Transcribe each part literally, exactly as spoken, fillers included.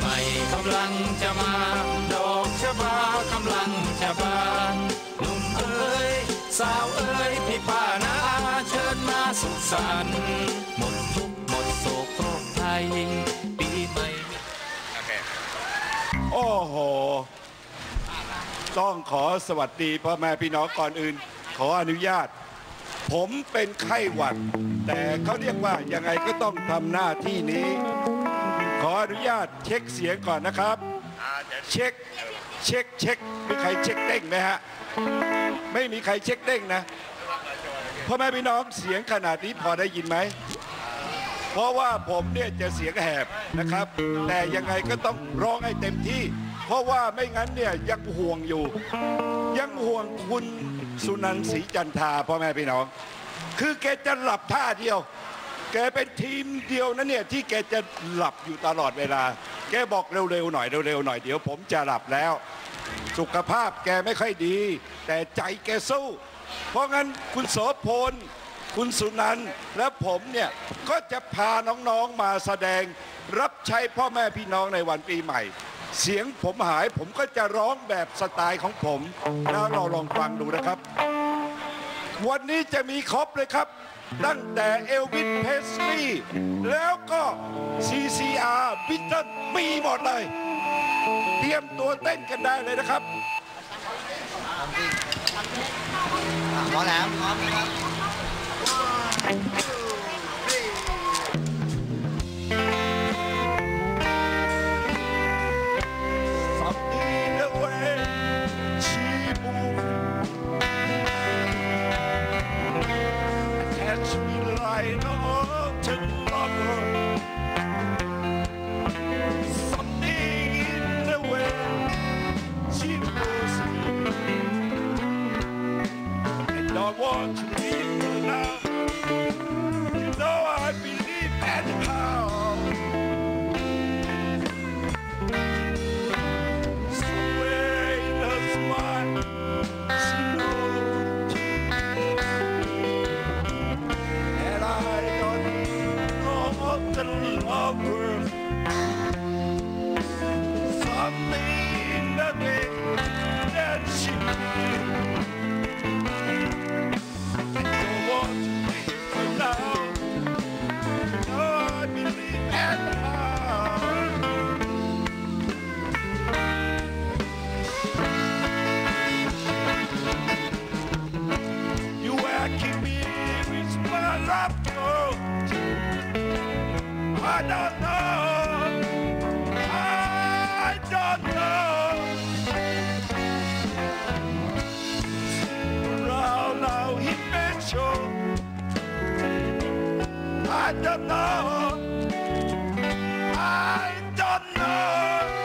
ใหม่กำลังจะมาดอกชะบากำลังจะบานหนุ่มเอ๋ยสาวเอ๋ยพี่ป้านาอาเชิญมาสุขสันต์หมดทุกข์หมดโศกโรคภัยปีใหม่โอ้โหต้องขอสวัสดีพ่อแม่พี่น้องก่อนอื่นขออนุญาตผมเป็นไข้หวัดแต่เขาเรียกว่ายังไงก็ต้องทำหน้าที่นี้ขออนุญาตเช็คเสียงก่อนนะครับเช็คเช็คเช็คมีใครเช็คเด้งไหมฮะไม่มีใครเช็คเด้งนะพ่อแม่พี่น้องเสียงขนาดนี้พอได้ยินไหมเพราะว่าผมเนี่ยจะเสียงแหบนะครับแต่ยังไงก็ต้องร้องให้เต็มที่เพราะว่าไม่งั้นเนี่ยยังห่วงอยู่ยังห่วงคุณสุนันท์ศรีจันทราพ่อแม่พี่น้องคือแกจะหลับท่าเดียวแกเป็นทีมเดียวนะเนี่ยที่แกจะหลับอยู่ตลอดเวลาแกบอกเร็วๆหน่อยเร็วๆหน่อยเดี๋ยวผมจะหลับแล้วสุขภาพแกไม่ค่อยดีแต่ใจแกสู้เพราะงั้นคุณโสพลคุณสุนันท์และผมเนี่ยก็จะพาน้องๆมาแสดงรับใช้พ่อแม่พี่น้องในวันปีใหม่เสียงผมหายผมก็จะร้องแบบสไตล์ของผมแล้วเราลองฟังดูนะครับวันนี้จะมีครบเลยครับตั้งแต่เอลวิส เพสลีย์แล้วก็ ซี ซี อาร์ บิทเทิลมีหมดเลยเตรียมตัวเต้นกันได้เลยนะครับพร้อมแล้วพร้อมครับ Want to leave her now. You know I believe and how. Somewhere in her smile, she knows. And I don't know the lover. Something in the way that she I don't know. I don't know. Around now he may show. I don't know. I don't know.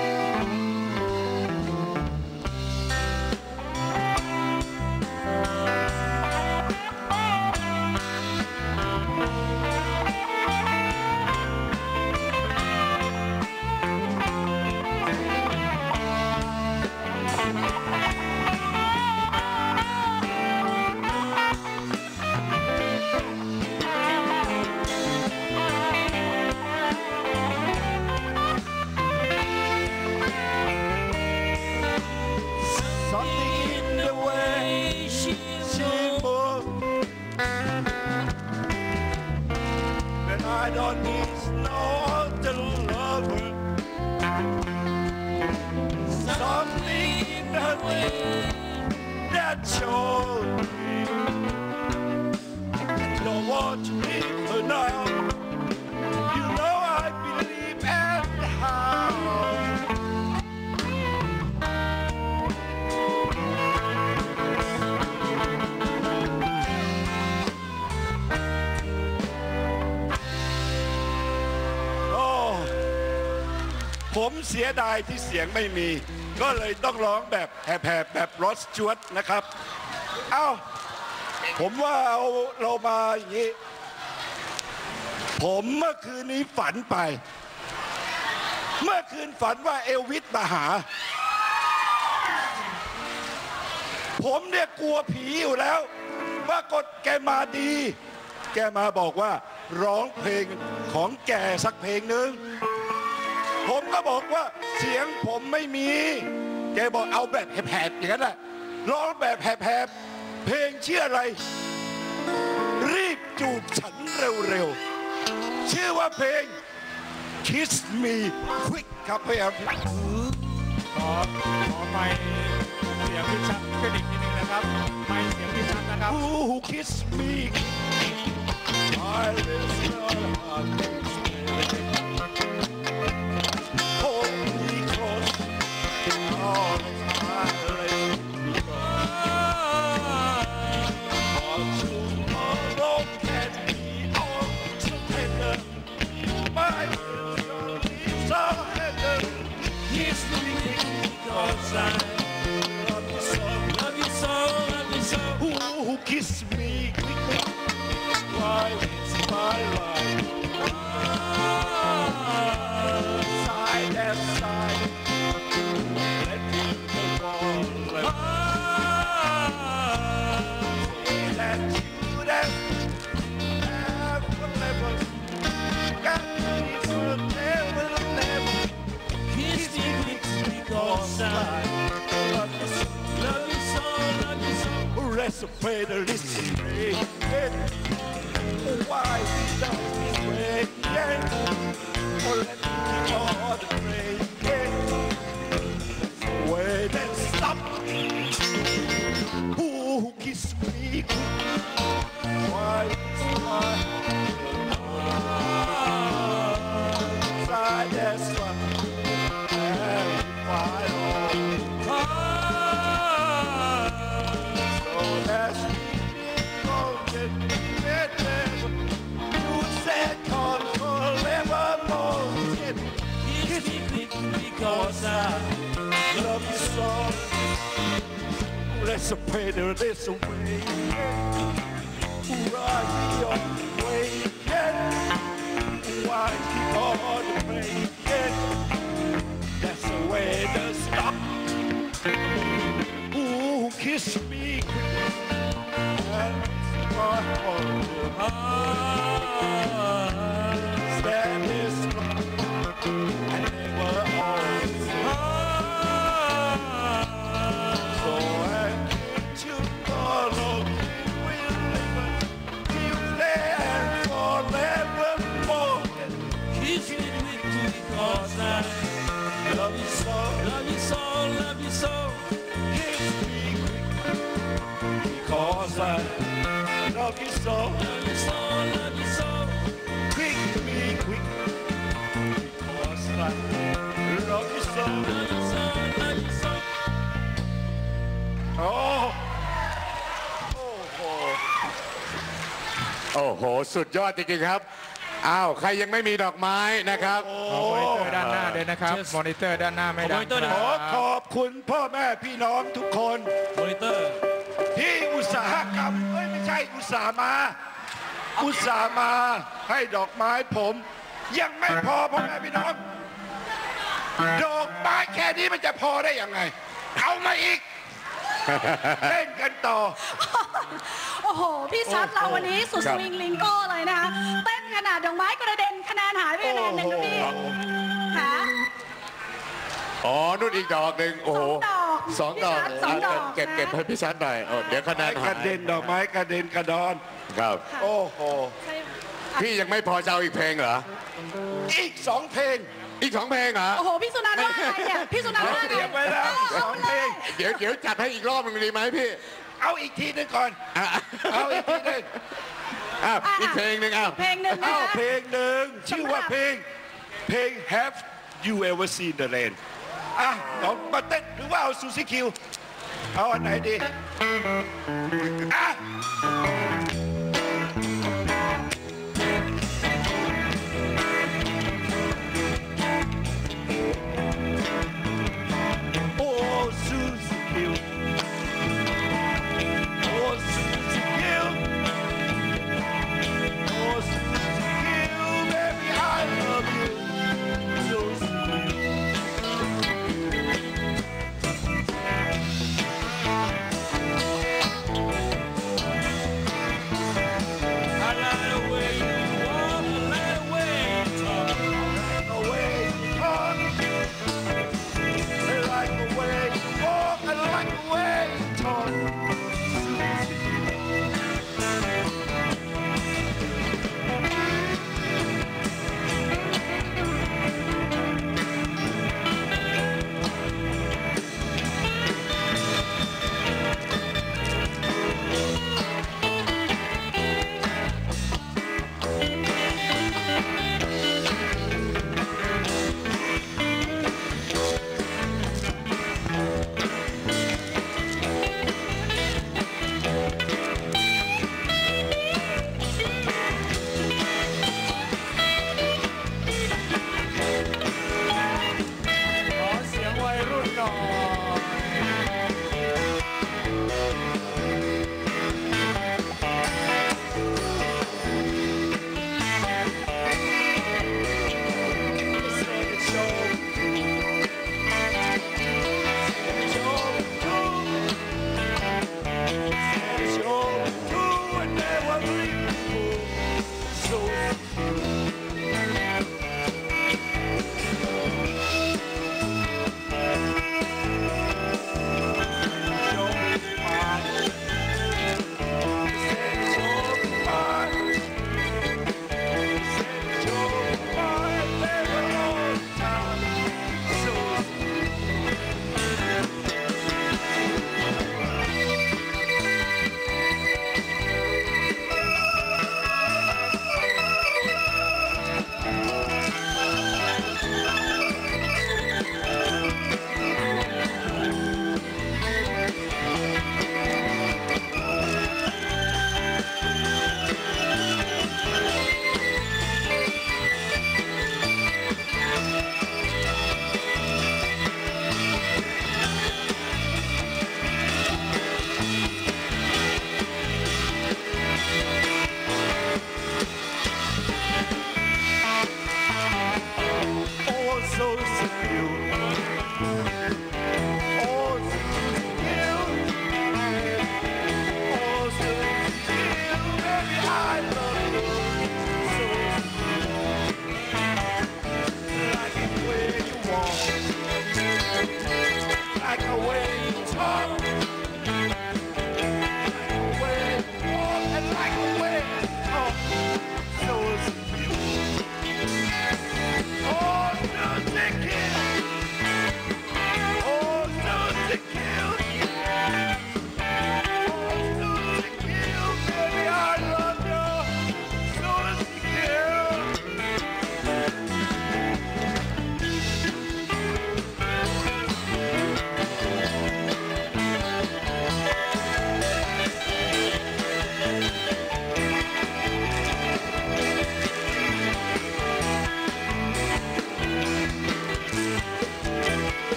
I don't need no other lover. Something in the way that shows me I don't want to leave her now. You know I believe and how.ผมเสียดายที่เสียงไม่มีก็เลยต้องร้องแบบแหบๆแบบรอสจวตนะครับเอ้าผมว่าเอาเรามาอย่างนี้ผมเมื่อคืนนี้ฝันไปเมื่อคืนฝันว่าเอลวิสมาหาผมเนี่ยกลัวผีอยู่แล้วปรากฏแกมาดีแกมาบอกว่าร้องเพลงของแกสักเพลงหนึ่งผมก็บอกว่าเสียงผมไม่มีแกบอกเอาแบบแผบๆอย่างนั้นแหละร้องแบบแผบๆเพลงชื่ออะไรรีบจูบฉันเร็วๆชื่อว่าเพลง Kiss Me Quick ครับพี่ครับขอขอไม่เสียงพี่ชัดขึ้นอีกทีหนึ่งนะครับไม่เสียงพี่ชัดนะครับ Who kiss me I listen heart hold me close all the time for tomorrow can be all so tender my love is so tender kiss me because I love you so love you so love you so who who kiss me quickly why it's my life side and side let me go say that you that never never got me for never never kiss me because I love you so love you so love you so let's play the listen why we done this way yeah oh let me keep all the pain yeah wait and stop who kiss me why is my side that's why and why so that's golden you said call forevermore kiss me quick because I love you so let's play the this away right your way yeah why keep on the way yeah that's the way to stop ooh kiss me quick and my heart stand this and never always so I can't you follow will never you there forevermore kiss me quick because I love you so love you so love you so kiss me quick because I love you so love you so love you so quick me quick because I love you so love you so love you so โอ้โหโอ้โหสุดยอดจริงๆครับอ้าวใครยังไม่มีดอกไม้นะครับขอมอนิเตอร์ด้านหน้าด้วยนะครับมอนิเตอร์ด้านหน้าไม่ดังขอขอบคุณพ่อแม่พี่น้องทุกคนมอนิเตอร์ที่อุตสาหกรรมเอ้ยไม่ใช่อุตสาห์มาอุตสาห์มาให้ดอกไม้ผมยังไม่พอพ่อแม่พี่น้องดอกไม้แค่นี้มันจะพอได้ยังไงเอามาอีกเล่นกันต่อโอ้โหพี่ชัดเราวันนี้สุดสวิงลิงโก้เลยนะคะเต้นขนาดดอกไม้กระเด็นคะแนนหายไปคะแนนหนึ่งนะพี่ค่ะอ๋อนู่นอีกดอกหนึ่งโอ้โหสองดอกสองดอกเก็บเก็บให้พี่ชัดหน่อยเดี๋ยวคะแนนหายกระเด็นดอกไม้กระเด็นกระดอนครับโอ้โหพี่ยังไม่พอจะเอาอีกเพลงเหรออีกสองเพลงอีกสองเพลงเหรอโอ้โหพี่สุนันท์ว่าไงเนี่ยพี่สุนันท์ว่าไงเตรียมไว้แล้วสองเพลงเดี๋ยวเดี๋ยวจัดให้อีกรอบนึงดีไหมพี่เอาอีกทีนึงก่อนเอาอีกทีนึงอ้าวอีกเพลงหนึ่งอ้าวเพลงหนึ่งนะเพลงหนึ่งชื่อว่าเพลงเพลง Have You Ever Seen the Rain อ่ะเรามาเต้นหรือว่าเอาซูซี่คิวเอาอันไหนดีอ่ะ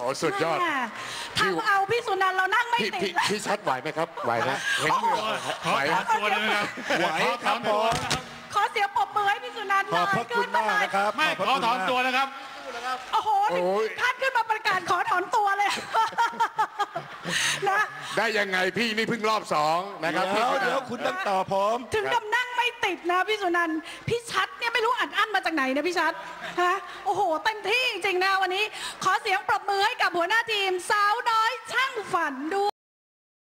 สุดยอดทำเอาพี่สุนันท์เรานั่งไม่พี่ติพี่ดเลยพี่ชัดไหวไหมครับไหวนะเห็นมือไหวขอตัวเลยนะครับไหวครับผมขอเสียงปรบมือให้พี่สุนันท์หขน่ออบ ยพระคุณมากนะครับไม่พระขอคุณถอนมากตัวนะครับโอ้โหถึงท่านขึ้นมาประกาศขอถอนตัวเลยนะได้ยังไงพี่นี่เพิ่งรอบสองนะครับเดี๋พี่ยวคนเดี๋ยวนะคุณต้องตอบผมถึงดำนั่งไม่ติดนะพี่สุนันท์พี่ชัดเนี่ยไม่รู้อัดอั้นมาจากไหนนะพี่ชัดฮะโอ้โหเต็มที่จริงๆนะวันนี้ ขอเสียงปรบมือให้กับหัวหน้าทีมสาวน้อยช่างฝันด้วย